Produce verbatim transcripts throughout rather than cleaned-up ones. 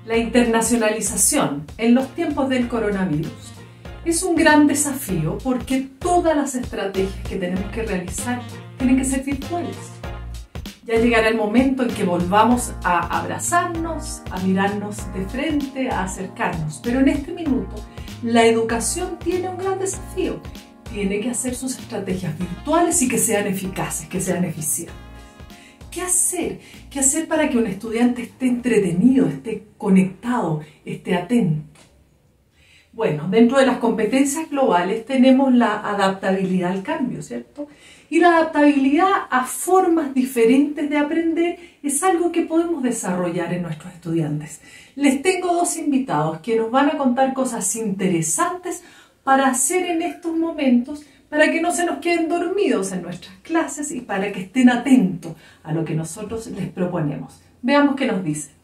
La internacionalización en los tiempos del coronavirus es un gran desafío porque todas las estrategias que tenemos que realizar tienen que ser virtuales. Ya llegará el momento en que volvamos a abrazarnos, a mirarnos de frente, a acercarnos. Pero en este minuto, la educación tiene un gran desafío. Tiene que hacer sus estrategias virtuales y que sean eficaces, que sean eficientes. ¿Qué hacer? ¿Qué hacer para que un estudiante esté entretenido, esté conectado, esté atento? Bueno, dentro de las competencias globales tenemos la adaptabilidad al cambio, ¿cierto? Y la adaptabilidad a formas diferentes de aprender es algo que podemos desarrollar en nuestros estudiantes. Les tengo dos invitados que nos van a contar cosas interesantes para hacer en estos momentos, para que no se nos queden dormidos en nuestras clases y para que estén atentos a lo que nosotros les proponemos. Veamos qué nos dicen.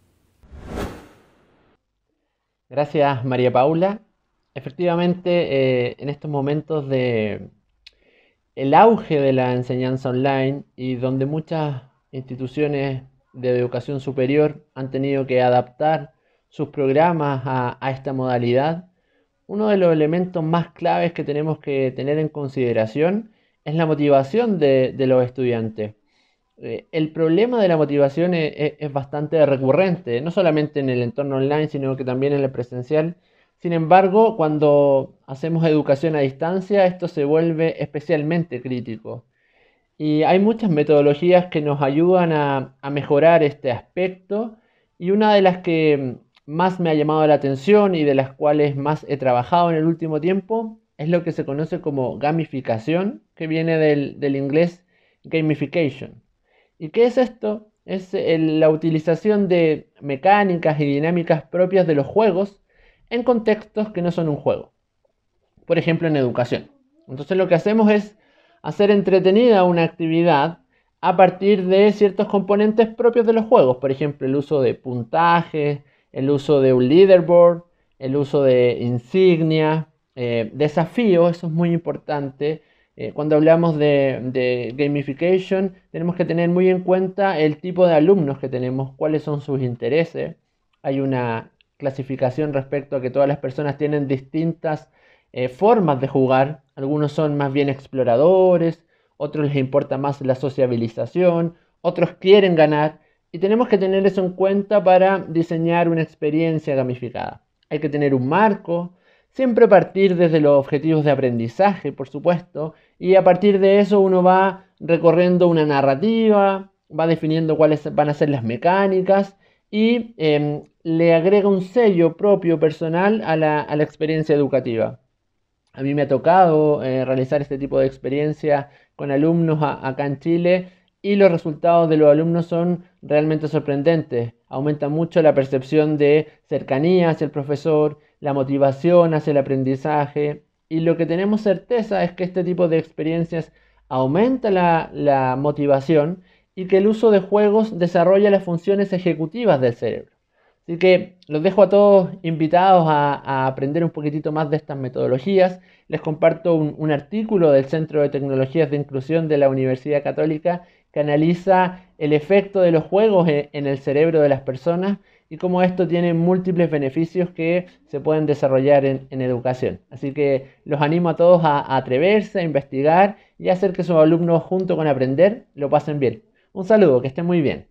Gracias, María Paula. Efectivamente, eh, en estos momentos de el auge de la enseñanza online y donde muchas instituciones de educación superior han tenido que adaptar sus programas a, a esta modalidad, uno de los elementos más claves que tenemos que tener en consideración es la motivación de, de los estudiantes. Eh, el problema de la motivación es, es, es bastante recurrente, no solamente en el entorno online, sino que también en el presencial. Sin embargo, cuando hacemos educación a distancia, esto se vuelve especialmente crítico. Y hay muchas metodologías que nos ayudan a, a mejorar este aspecto, y una de las que más me ha llamado la atención y de las cuales más he trabajado en el último tiempo es lo que se conoce como gamificación, que viene del, del inglés gamification. ¿Y qué es esto? Es el, la utilización de mecánicas y dinámicas propias de los juegos en contextos que no son un juego. Por ejemplo, en educación. Entonces lo que hacemos es hacer entretenida una actividad a partir de ciertos componentes propios de los juegos. Por ejemplo, el uso de puntajes, el uso de un leaderboard, el uso de insignias, eh, desafíos. Eso es muy importante. Eh, cuando hablamos de, de gamification, tenemos que tener muy en cuenta el tipo de alumnos que tenemos, cuáles son sus intereses. Hay una clasificación respecto a que todas las personas tienen distintas eh, formas de jugar. Algunos son más bien exploradores, otros les importa más la sociabilización, otros quieren ganar. Y tenemos que tener eso en cuenta para diseñar una experiencia gamificada. Hay que tener un marco, siempre partir desde los objetivos de aprendizaje, por supuesto, y a partir de eso uno va recorriendo una narrativa, va definiendo cuáles van a ser las mecánicas y eh, le agrega un sello propio, personal, a la, a la experiencia educativa. A mí me ha tocado eh, realizar este tipo de experiencia con alumnos a, acá en Chile, y los resultados de los alumnos son realmente sorprendentes. Aumenta mucho la percepción de cercanía hacia el profesor, la motivación hacia el aprendizaje, y lo que tenemos certeza es que este tipo de experiencias aumenta la, la motivación y que el uso de juegos desarrolla las funciones ejecutivas del cerebro. Así que los dejo a todos invitados a, a aprender un poquitito más de estas metodologías. Les comparto un, un artículo del Centro de Tecnologías de Inclusión de la Universidad Católica que analiza el efecto de los juegos en, en el cerebro de las personas y cómo esto tiene múltiples beneficios que se pueden desarrollar en, en educación. Así que los animo a todos a, a atreverse, a investigar y a hacer que sus alumnos, junto con aprender, lo pasen bien. Un saludo, que estén muy bien.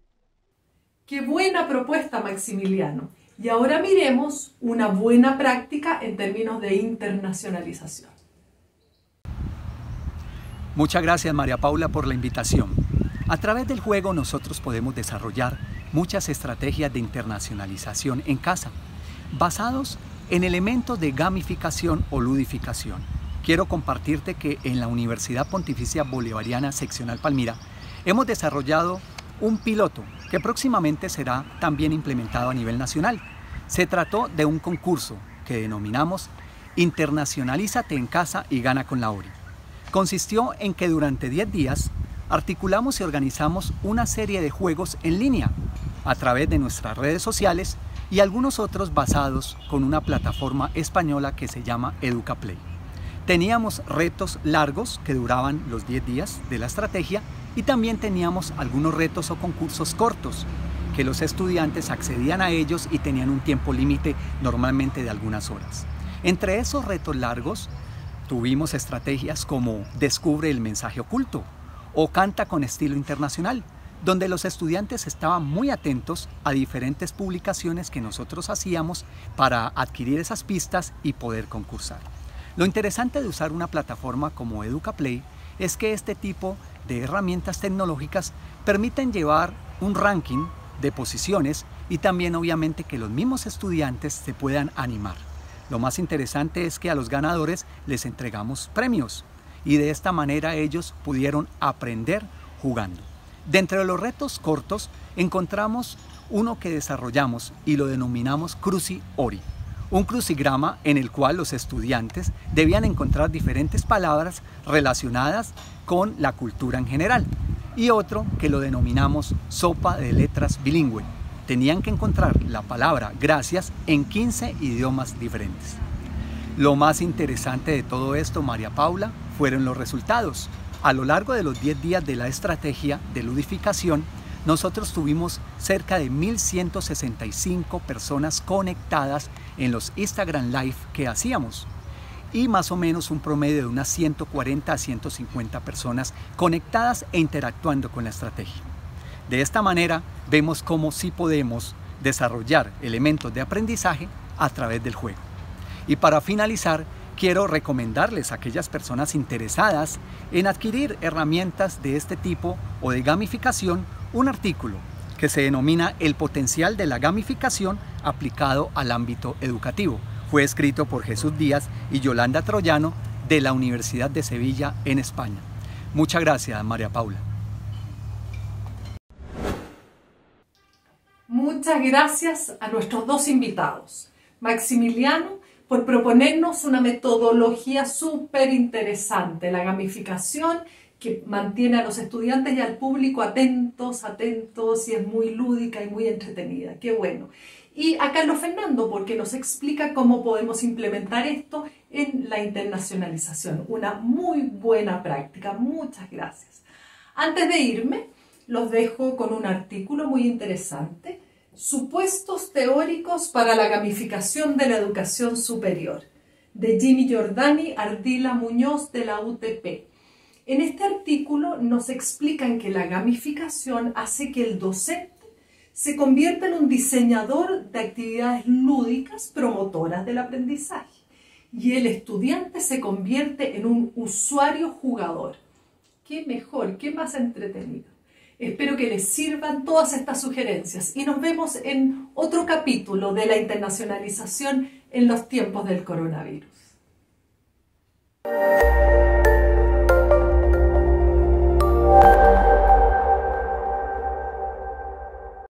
¡Qué buena propuesta, Maximiliano! Y ahora miremos una buena práctica en términos de internacionalización. Muchas gracias, María Paula, por la invitación. A través del juego nosotros podemos desarrollar muchas estrategias de internacionalización en casa, basados en elementos de gamificación o ludificación. Quiero compartirte que en la Universidad Pontificia Bolivariana Seccional Palmira hemos desarrollado un piloto que próximamente será también implementado a nivel nacional. Se trató de un concurso que denominamos Internacionalízate en casa y gana con la O R I. Consistió en que durante diez días articulamos y organizamos una serie de juegos en línea a través de nuestras redes sociales y algunos otros basados con una plataforma española que se llama EducaPlay. Teníamos retos largos que duraban los diez días de la estrategia y también teníamos algunos retos o concursos cortos que los estudiantes accedían a ellos y tenían un tiempo límite normalmente de algunas horas. Entre esos retos largos tuvimos estrategias como Descubre el mensaje oculto o Canta con estilo internacional, donde los estudiantes estaban muy atentos a diferentes publicaciones que nosotros hacíamos para adquirir esas pistas y poder concursar. Lo interesante de usar una plataforma como EducaPlay es que este tipo de herramientas tecnológicas permiten llevar un ranking de posiciones y también obviamente que los mismos estudiantes se puedan animar. Lo más interesante es que a los ganadores les entregamos premios y de esta manera ellos pudieron aprender jugando. Dentro de los retos cortos encontramos uno que desarrollamos y lo denominamos Cruci Ori, un crucigrama en el cual los estudiantes debían encontrar diferentes palabras relacionadas con la cultura en general, y otro que lo denominamos Sopa de Letras Bilingüe. Tenían que encontrar la palabra gracias en quince idiomas diferentes. Lo más interesante de todo esto, María Paula, fueron los resultados. A lo largo de los diez días de la estrategia de ludificación, nosotros tuvimos cerca de mil ciento sesenta y cinco personas conectadas en los Instagram Live que hacíamos y más o menos un promedio de unas ciento cuarenta a ciento cincuenta personas conectadas e interactuando con la estrategia. De esta manera vemos cómo sí podemos desarrollar elementos de aprendizaje a través del juego. Y para finalizar, quiero recomendarles a aquellas personas interesadas en adquirir herramientas de este tipo o de gamificación un artículo que se denomina El potencial de la gamificación aplicado al ámbito educativo. Fue escrito por Jesús Díaz y Yolanda Troyano de la Universidad de Sevilla en España. Muchas gracias, María Paula. Muchas gracias a nuestros dos invitados. Maximiliano, por proponernos una metodología súper interesante, la gamificación, que mantiene a los estudiantes y al público atentos, atentos, y es muy lúdica y muy entretenida. ¡Qué bueno! Y a Carlos Fernando, porque nos explica cómo podemos implementar esto en la internacionalización. Una muy buena práctica. Muchas gracias. Antes de irme, los dejo con un artículo muy interesante. Supuestos teóricos para la gamificación de la educación superior, de Jimmy Giordani, Ardila Muñoz de la U T P. En este artículo nos explican que la gamificación hace que el docente se convierta en un diseñador de actividades lúdicas promotoras del aprendizaje y el estudiante se convierte en un usuario jugador. ¿Qué mejor? ¿Qué más entretenido? Espero que les sirvan todas estas sugerencias y nos vemos en otro capítulo de la internacionalización en los tiempos del coronavirus.